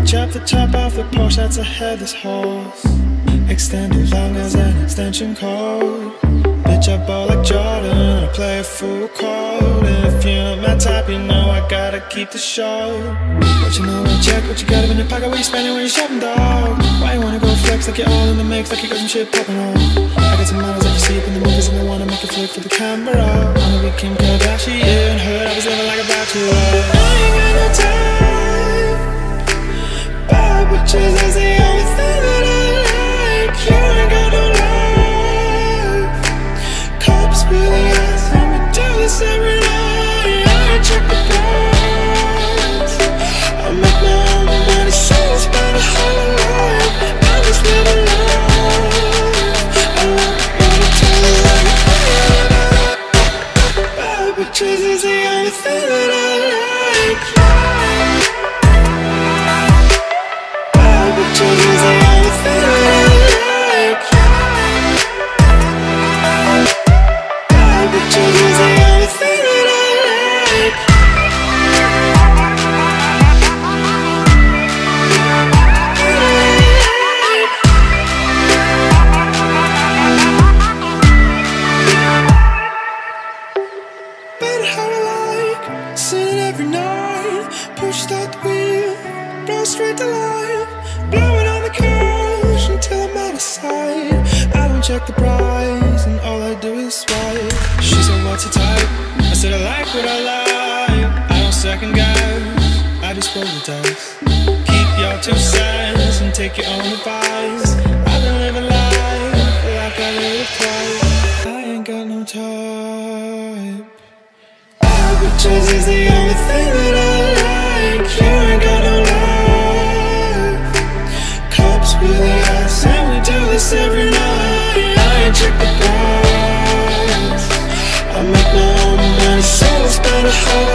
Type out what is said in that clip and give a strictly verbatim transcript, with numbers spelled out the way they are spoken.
Chop the top off the Porsche, that's a headless horse. Extended long as an extension cord. Bitch, I ball like Jordan, I play a full court. If you're not my type, you know I gotta keep the show. But you know I check what you got in your pocket, what you spending when you're shopping, dog. Why you wanna go flex like you're all in the mix, like you got some shit popping off? I got some models that you see up in the movies and I wanna make a flick for the camera. Wanna be Kim Kardashian, heard I was living like a bachelor. I ain't got no time. Bad bitches is the only thing that I like. You ain't got no life. Cops really ask, and we do this every night. I check the price. I make my own money, so I spend a whole life. I just live a life. I love money till I like it. Bad bitches is the only thing that I like. Bitches is the only thing that I like. Bad bitches is the only thing that I like. Better how I like, sitting every night, pushed out the wheel, blow straight to life. Blowing on the couch until I'm out of sight. I don't check the price and all I do is swipe. She said, what's your type? I said, I like what I like. I don't second guess, I just roll the dice. Keep your two cents and take your own advice. I've been living life like I live it twice. I ain't got no type. Bad bitches is the only thing that I like. You ain't got no life. Really ask, and we do this every night. I ain't check the price. I make my own money, so I spend a whole